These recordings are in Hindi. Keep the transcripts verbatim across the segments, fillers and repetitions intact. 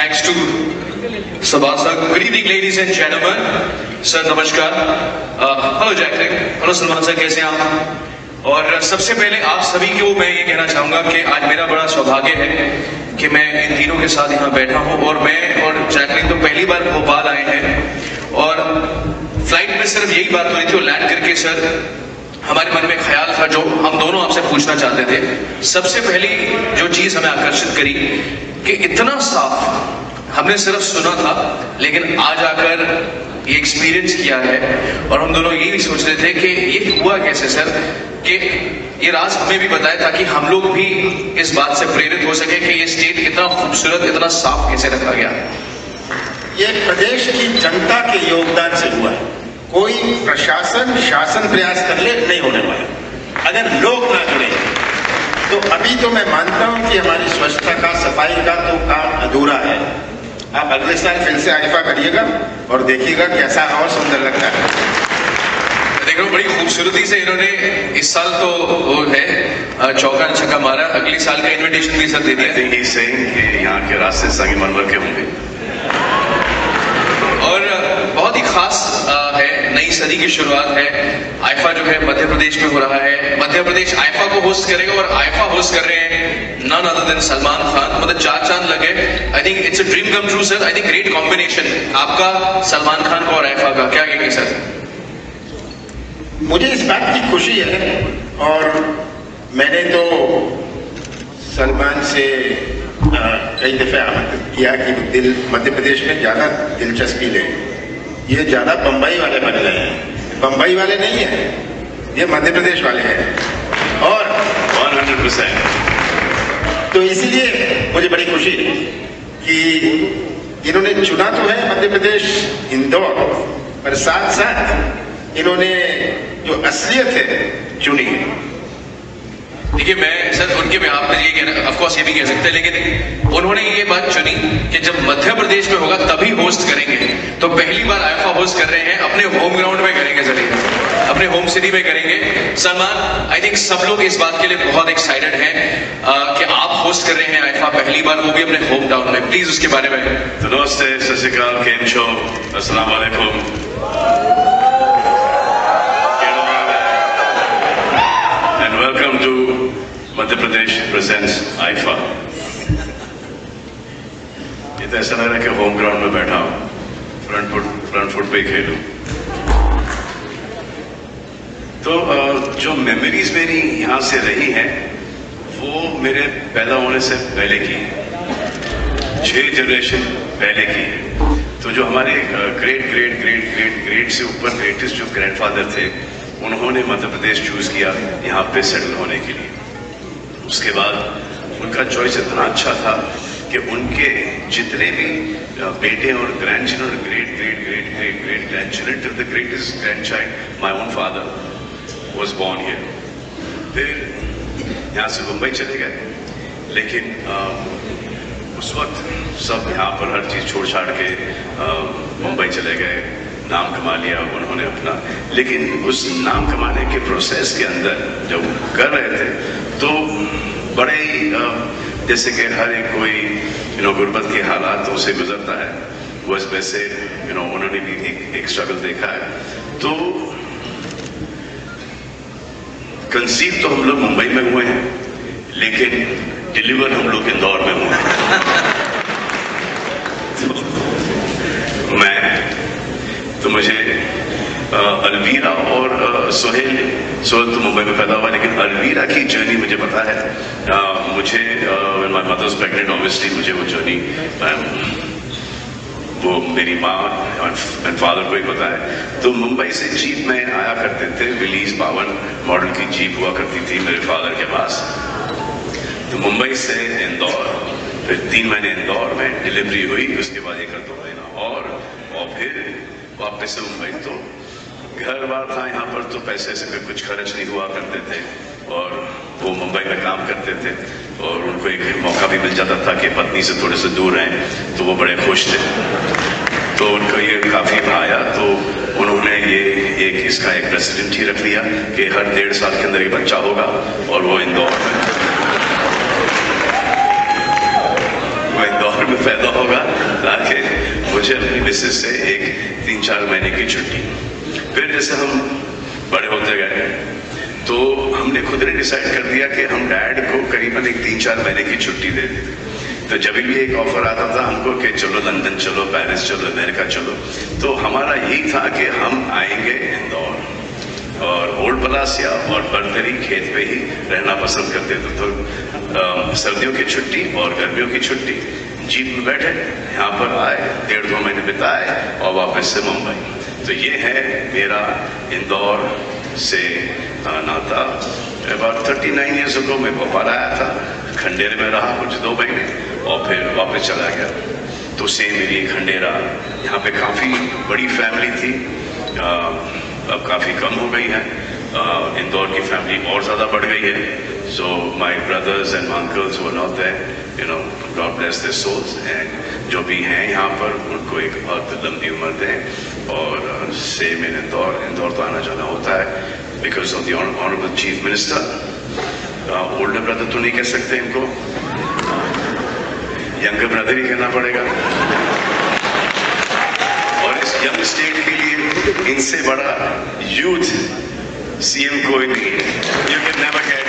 Thanks to Sabasa. Good evening, ladies and gentlemen. Sir, नमस्कार. Hello, Jacqueline. Hello, Salman sir, कैसे हैं आप? और सबसे पहले आप सभी को मैं ये कहना चाहूंगा कि आज मेरा बड़ा सौभाग्य है कि मैं इन तीनों के साथ यहाँ बैठा हूँ और मैं और जैकलिन तो पहली बार भोपाल आए हैं और फ्लाइट में सिर्फ यही बात हो रही थी और लैंड करके सर हमारे मन में ख्याल था जो हम दोनों आपसे पूछना चाहते थे। सबसे पहली जो चीज हमें आकर्षित करी कि इतना साफ हमने सिर्फ सुना था, लेकिन आज आकर ये एक्सपीरियंस किया है और हम दोनों यही सोच रहे थे कि ये हुआ कैसे सर, कि ये राज हमें भी बताया ताकि हम लोग भी इस बात से प्रेरित हो सके कि ये स्टेट इतना खूबसूरत, इतना साफ कैसे रखा गया। ये प्रदेश की जनता के योगदान से हुआ है। कोई प्रशासन शासन प्रयास कर ले नहीं होने वाला अगर लोग ना जुड़े। तो अभी तो मैं मानता हूं कि हमारी स्वच्छता का, सफाई का तो काम अधूरा है। आप अगले साल फिर से आइफा करिएगा और देखिएगा कैसा और सुंदर लगता है। देख रहा हूँ बड़ी खूबसूरती से इन्होंने इस साल तो वो है चौका छक्का मारा, अगले साल का इनविटेशन भी सर दे दिया। I think he's saying कि यहाँ के रास्ते संगमरमर के होंगे और बहुत ही खास है, नई सदी की शुरुआत है। आइफा जो है मध्य प्रदेश में हो रहा है, मध्य प्रदेश आइफा को होस्ट करेगा और आइफा होस्ट कर रहे हैं none other than Salman Khan. मतलब चार चांद लगे। I think it's a dream come true sir. I think great combination आपका, सलमान खान का और आइफा का, क्या कहेंगे सर? मुझे इस बात की खुशी है और मैंने तो सलमान से आ, कई दफे आमंत्रित किया कि दिल मध्य प्रदेश में ज्यादा दिलचस्पी ले। ये ज्यादा बंबई वाले बन गए हैं, बंबई वाले नहीं है, ये मध्य प्रदेश वाले हैं। और सौ परसेंट तो इसीलिए मुझे बड़ी खुशी है कि इन्होंने चुना तो है मध्य प्रदेश इंदौर, पर साथ साथ इन्होंने जो असलियत है चुनी है। देखिए मैं सर उनके बिहाफ पे ये कहना, ऑफ कोर्स ये भी कह सकते हैं, लेकिन उन्होंने ये बात चुनी कि जब मध्य प्रदेश में होगा तभी होस्ट करेंगे। तो पहली बार आइफा होस्ट कर रहे हैं, अपने होम ग्राउंड में करेंगे सर, अपने होम सिटी में करेंगे। सलमान, आई थिंक सब लोग इस बात के लिए बहुत एक्साइटेड हैं कि आप होस्ट कर रहे हैं आइफा पहली बार, वो भी अपने होम टाउन में। प्लीज उसके बारे में। तो नमस्ते, सत श्री अकाल, केम छो, अस्सलाम वालेकुम। Welcome to Madhya Pradesh presents IIFA. ये तो ऐसा लग रहा है कि होम ग्राउंड में बैठा हूँ, फ्रंट फुट फ्रंट फुट पे खेलूं। तो जो मेमोरीज मेरी यहाँ से रही हैं वो मेरे पैदा होने से पहले की है, छह जनरेशन पहले की है। तो जो हमारे great great great great great से ऊपर ग्रेटेस्ट जो ग्रैंडफादर थे, उन्होंने मध्य प्रदेश चूज किया यहाँ पे सेटल होने के लिए। उसके बाद उनका चॉइस इतना अच्छा था कि उनके जितने भी बेटे और grandchildren, great great great great great grandchildren till the greatest grandchild, my own father was born here. फिर यहाँ से मुंबई चले गए, लेकिन आ, उस वक्त सब यहाँ पर हर चीज छोड़ छाड़ के मुंबई चले गए, नाम कमा लिया उन्होंने अपना। लेकिन उस नाम कमाने के प्रोसेस के अंदर जब कर रहे थे तो बड़े ही जैसे कि हर एक कोई यू नो गुर्बत के हालातों से गुजरता है, बस वैसे यू नो उन्होंने भी एक, एक स्ट्रगल देखा है। तो कंसीव तो हम लोग मुंबई में हुए हैं, लेकिन डिलीवर हम लोग इंदौर में हुए हैं। तो मैं तो मुझे अलवीरा और सोहेल सोहेल तो मुंबई में पैदा हुआ, लेकिन अलवीरा की जर्नी मुझे पता है। आ, मुझे my mother was pregnant, obviously मुझे वो जर्नी वो मेरी माँ एंड फादर को ही पता है। तो मुंबई से जीप में आया करते थे, विलीज बावन मॉडल की जीप हुआ करती थी मेरे फादर के पास। तो मुंबई से इंदौर, फिर तीन महीने इंदौर में डिलीवरी हुई, उसके बाद एक दो महीना और और फिर वापस से मुंबई। तो घर बार था यहाँ पर, तो पैसे से कुछ खर्च नहीं हुआ करते थे और वो मुंबई में काम करते थे और उनको एक मौका भी मिल जाता था कि पत्नी से थोड़े से दूर रहें, तो वो बड़े खुश थे। तो उनको ये काफी आया, तो उन्होंने ये एक इसका एक प्रेसिडेंट ही रख लिया कि हर डेढ़ साल के अंदर एक बच्चा होगा और वो इंदौर में वो इंदौर में पैदा होगा। मुझे अपनी मिसेस से एक तीन चार महीने की छुट्टी। फिर जैसे हम बड़े होते गए तो हमने खुद ने डिसाइड कर दिया कि हम डैड को करीबन एक तीन चार महीने की छुट्टी दे देते। तो जब भी एक ऑफर आता था हमको कि चलो लंदन चलो, पेरिस चलो, अमेरिका चलो, तो हमारा यही था कि हम आएंगे इंदौर और ओल्ड पलासिया और बरतरी खेत पे ही रहना पसंद करते थे। तो आ, सर्दियों की छुट्टी और गर्मियों की छुट्टी जीप में बैठे यहाँ पर आए, डेढ़ दो महीने बिताए और वापस से मुंबई। तो ये है मेरा इंदौर से नाता। About thirty nine years ago मैं भोपाल आया था, खंडेर में रहा कुछ दो महीने और फिर वापस चला गया। तो से मेरी खंडेरा यहाँ पे काफ़ी बड़ी फैमिली थी, आ, अब काफ़ी कम हो गई है। आ, इंदौर की फैमिली और ज़्यादा बढ़ गई है। So my brothers and uncles were not there, you know, God bless their souls, and जो भी हैं यहाँ पर उनको एक बहुत लंबी उम्र दें। और से मेरे इंदौर इंदौर तो आना जाना होता है because of the honourable chief minister. Older brother तो नहीं कह सकते इनको, यंगर ब्रदर ही कहना पड़ेगा। और इस यंग स्टेट के लिए इनसे बड़ा यूथ सीएम कोई नहीं है। You can never get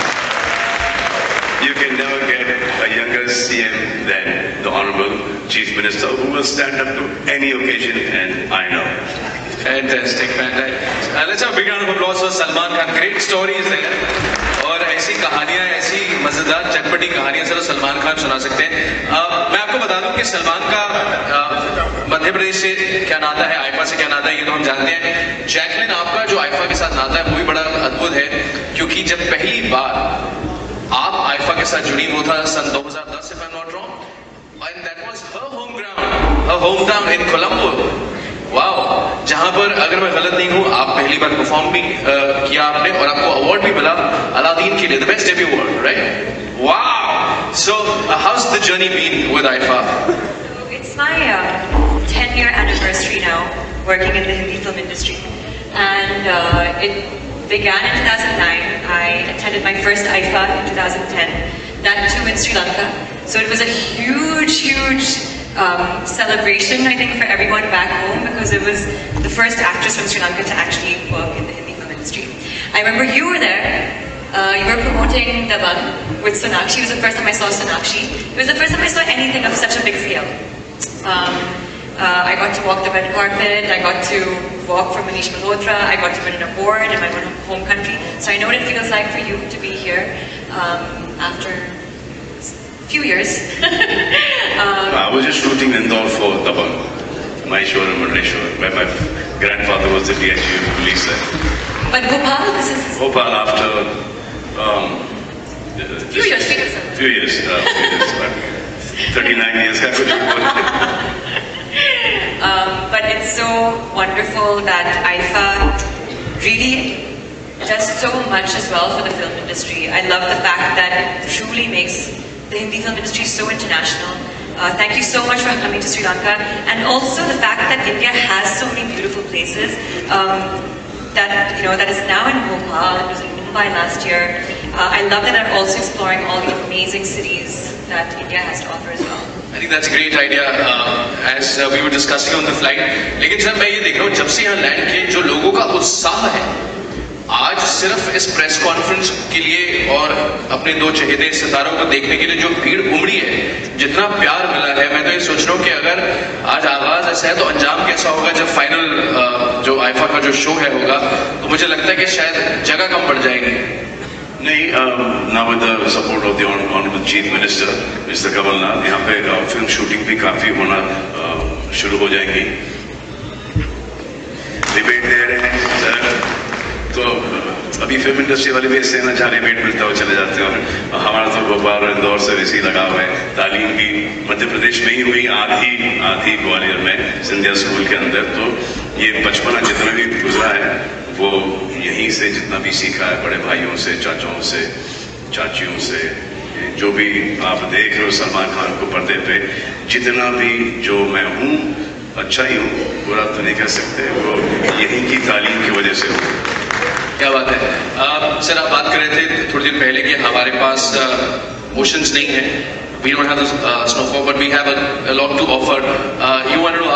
you can never get a younger C M than the Honorable Chief Minister, who will stand up to any occasion, and I know. Fantastic, fantastic. Uh, let's have a big round of applause for Salman Khan. Great stories there. और ऐसी कहानियां, ऐसी मजेदार चटपटी कहानियां सिर्फ सलमान खान सुना सकते हैं। uh, मैं आपको बता दूं कि सलमान का uh, मध्य प्रदेश से क्या नाता है, आईफा से क्या नाता है, ये तो हम जानते हैं। जैकलिन, आपका जो आईफा के साथ नाता है वो भी बड़ा अद्भुत है, क्योंकि जब पहली बार आप आईफा के साथ जुड़ी वो था सन दो हज़ार दस, if I'm not wrong, and that was her home ground, her hometown in Colombo. Wow, जहां पर अगर मैं गलत नहीं हूं आप पहली बार परफॉर्म भी uh, किया आपने और आपको अवार्ड भी मिला अलादीन के लिए, the best debut award, right? Wow, so how's the journey been with IIFA? It's my uh, ten year anniversary now working in the Hindi film industry, and uh, it began in two thousand nine. I attended my first I F A in two thousand ten, that too in Sri Lanka. So it was a huge, huge um, celebration, I think, for everyone back home, because it was the first actress from Sri Lanka to actually work in the Hindi film industry. I remember you were there. Uh, you were promoting Dabang with Sonakshi. It was the first time I saw Sonakshi. It was the first time I saw anything of such a big scale. Um, Uh, I got to walk the red carpet, I got to walk for Manish Malhotra, I got to win an award in my home country. So I know what it feels like for you to be here um, after a few years. um, I was just shooting Indore for Dabang, Maheshwar and Mandleshwar, where my grandfather was the D I G of police there. But Bhopal, this is... Bhopal after... Um, few years, few years. Few years, uh, few years, but thirty-nine years, I couldn't Um, but it's so wonderful that I F A really does so much as well for the film industry. I love the fact that it truly makes the Hindi film industry so international. Uh, thank you so much for coming to Sri Lanka, and also the fact that India has so many beautiful places. Um, that you know that is now in Bhopal. It was in Mumbai last year. Uh, I love that they're also exploring all the amazing cities that India has to offer as well. I think that's a great idea, uh, as uh, we were discussing on the flight. लेकिन सर मैं ये देख रहा हूँ जब से यहाँ लैंड किए जो लोगों का उत्साह है, आज सिर्फ इस प्रेस कॉन्फ्रेंस के लिए और अपने दो चहेते सितारों को देखने के लिए जो भीड़ उमड़ी है, जितना प्यार मिला है, मैं तो ये सोच रहा हूँ कि अगर आज आगाज ऐसा है तो अंजाम कैसा होगा जब फाइनल जो आईफा का जो शो है होगा, तो मुझे लगता है कि शायद जगह कम पड़ जाएगी। नहीं, now with the support of the honourable chief minister mister Kamalnath, यहाँ पे फिल्म शूटिंग भी काफी होना शुरू हो जाएंगी। रिबेट दे रहे हैं सर, तो अभी फिल्म इंडस्ट्री वाले भी इससे ना जहाँ रिबेट मिलता हो चले जाते हैं, और हमारा तो भोपाल और इंदौर से इसी लगाव है। तालीम भी मध्य प्रदेश में ही हुई, आधी आधी ग्वालियर में सिंधिया स्कूल के अंदर। तो ये बचपना जितना भी गुजरा है वो यहीं से जितना भी सीखा है, बड़े भाइयों से, चाचाओं से, चाचियों से, जो भी आप देख रहे हो सलमान खान को पर्दे पे, जितना भी जो मैं हूँ अच्छा ही हूँ, बुरा तो नहीं कह सकते, वो यहीं की तालीम की वजह से हूँ। क्या बात है। आ, सर आप बात कर रहे थे थोड़ी देर पहले कि हमारे पास ओशंस नहीं है, we don't have the uh, snowfall, but we have a, a lot to offer. Uh, you wanted to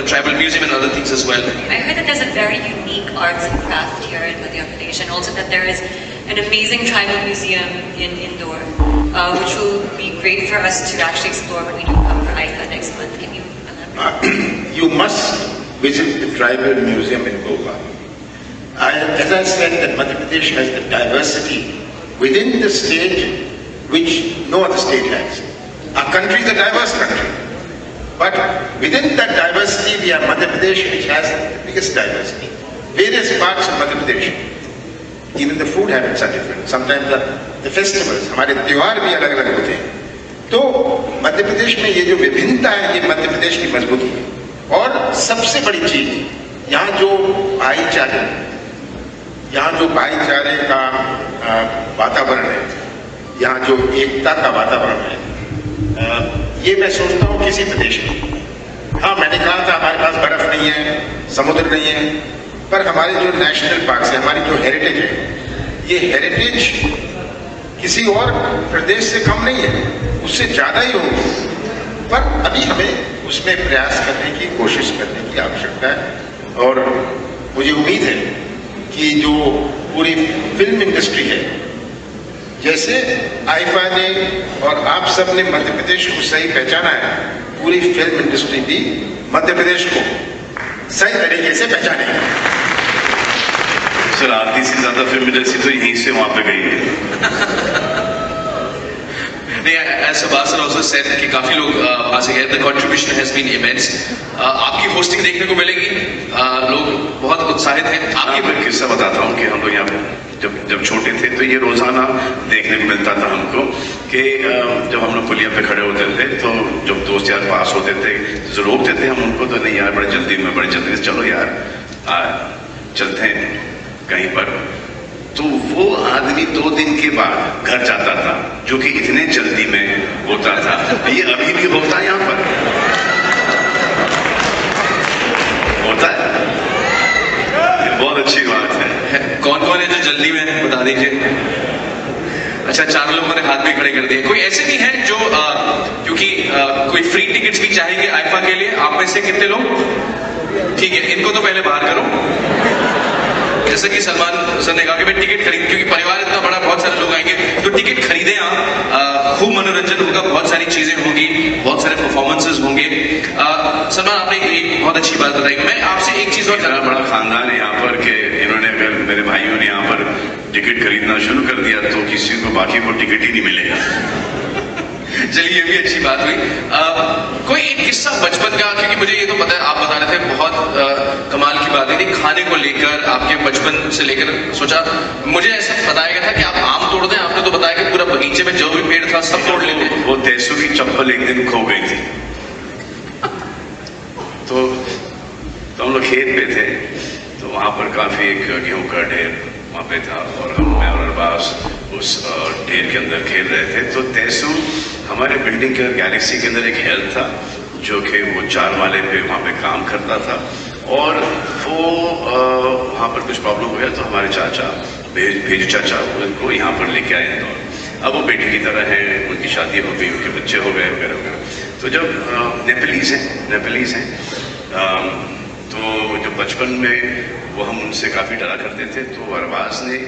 tribal museum and other things as well. I heard that there's a very unique arts and craft here in Madhya Pradesh, and also that there is an amazing tribal museum in Indore, uh, which will be great for us to actually explore when we do come for I F A next month. Can you elaborate? Uh, you must visit the tribal museum in Goa. I, as I said, that Madhya Pradesh has the diversity within the state which no other state has. Our country is a diverse country. But within that diversity, we have Madhya Pradesh, which has the biggest diversity. Various parts of Madhya Pradesh, even the food habits are different. Sometimes the, the festivals, हमारे त्योहार भी अलग अलग होते हैं. तो मध्य प्रदेश में ये जो विभिन्नता है, ये मध्य प्रदेश की मजबूती है. और सबसे बड़ी चीज, यहाँ जो भाईचारे, यहाँ जो भाईचारे का वातावरण है, यहाँ जो एकता का वातावरण है, आ, ये मैं सोचता हूँ किसी प्रदेश में. हाँ, मैंने कहा था हमारे पास बर्फ नहीं है, समुद्र नहीं है, पर हमारे जो नेशनल पार्क है, हमारी जो हेरिटेज है, ये हेरिटेज किसी और प्रदेश से कम नहीं है, उससे ज्यादा ही होगी. पर अभी हमें उसमें प्रयास करने की कोशिश करने की आवश्यकता है. और मुझे उम्मीद है कि जो पूरी फिल्म इंडस्ट्री है, जैसे आईफा ने और आप सब ने मध्य प्रदेश को सही पहचाना है, पूरी फिल्म इंडस्ट्री भी मध्य प्रदेश को सही तरीके से पहचानेगी. सर, आधी से ज्यादा फिल्म इंडस्ट्री तो यहीं से वहां पे गई है. As Subhasan also said कि काफी लोग वहाँ से गए. The contribution has been immense. आपकी होस्टिंग देखने को मिलेगी, लोग बहुत उत्साहित हैं. आपकी मैं किस्सा बताता हूँ कि हम लोग यहाँ जब जब छोटे थे तो ये रोजाना देखने को मिलता था हमको कि जब हम लोग पुलिया पे खड़े होते थे तो जब दोस्त यार पास होते थे जो रोकते थे हम उनको, तो नहीं यार बड़े जल्दी में बड़े जल्दी से चलो यार आ, चलते हैं कहीं पर. तो वो आदमी दो दिन के बाद घर जाता था, जो कि इतने जल्दी में होता था. ये अभी भी होता है यहाँ पर, होता है. ये बहुत अच्छी बात है. कौन कौन है जो जल्दी में, बता दीजिए. अच्छा, चार लोगों ने हाथ भी खड़े कर दिए. कोई ऐसे भी है जो आ, क्योंकि आ, कोई फ्री टिकट्स भी चाहेंगे आईफा के लिए? आप में से कितने लोग? ठीक है, इनको तो पहले बाहर करो. जैसे कि सलमान सर ने कहा कि मैं टिकट खरीद, क्योंकि परिवार इतना बड़ा, बहुत सारे लोग आएंगे, तो टिकट खरीदें आप. खूब मनोरंजन होगा, बहुत सारी चीजें होंगी, बहुत सारे परफॉर्मेंसेस होंगे. सलमान, आपने एक बहुत अच्छी बात बताई. मैं आपसे एक चीज और, इतना बड़ा खानदान है यहाँ पर कि इन्होंने, अगर मेरे भाइयों ने यहाँ पर टिकट खरीदना शुरू कर दिया तो किसी को बाकी को टिकट ही नहीं मिलेगा. चलिए, ये भी अच्छी बात हुई. आ, कोई एक किस्सा बचपन का, क्योंकि मुझे ये तो पता है, आप बता रहे थे बहुत आ, कमाल की बात है खाने को लेकर, आपके बचपन से लेकर. सोचा, मुझे ऐसा बताया गया था कि आप आम तोड़ दें, आपने तो बताया कि पूरा बगीचे में जो भी पेड़ था सब तोड़ लेते. वो तेसु की चप्पल एक दिन खो गई थी. तो, तो हम लोग खेत पे थे, तो वहां पर काफी एक गेहूं का ढेर वहां पे था, और हम, मैं और अरबाज उस ढेर के अंदर खेल रहे थे. तो तेसु हमारे बिल्डिंग के गैलेक्सी के अंदर एक हेल्थ था, जो कि वो चार माले पे वहाँ पे काम करता था. और वो वहाँ पर कुछ प्रॉब्लम हो गया, तो हमारे चाचा भेज भेजू चाचा उनको यहाँ पर लेके आए इंदौर. अब वो बेटी की तरह हैं, उनकी शादी हो गई, उनके बच्चे हो गए वगैरह वगैरह. तो जब नेपालीज हैं नेपालीज हैं तो जब बचपन में वो हम उनसे काफ़ी डरा करते थे, तो अरबाज ने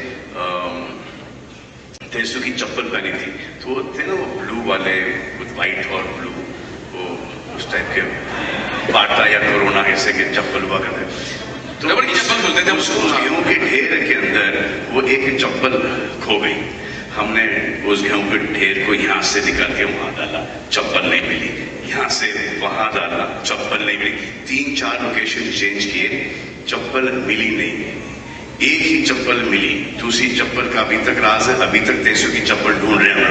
तेसु की चप्पल पहनी थी. तो वो थे ना वो ब्लू वाले, विद वाइट और ब्लू, वो उस टाइप के बाटा या कोरोना ऐसे के चप्पल हुआ करते. तो रबड़ की चप्पल बोलते थे उसको. गेहूं के ढेर के अंदर वो एक चप्पल खो गई. हमने उस गेहूं के ढेर को यहाँ से निकाल के वहां डाला, चप्पल नहीं मिली. यहाँ से वहां डाला, चप्पल नहीं मिली. तीन चार लोकेशन चेंज किए, चप्पल मिली नहीं. एक ही चप्पल मिली, दूसरी चप्पल का अभी तक राज है. अभी तक तेसु की चप्पल ढूंढ रहे हैं.